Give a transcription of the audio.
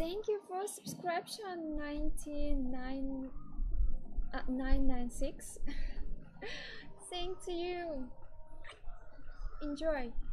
Thank you for subscription 996. Thank to you. Enjoy.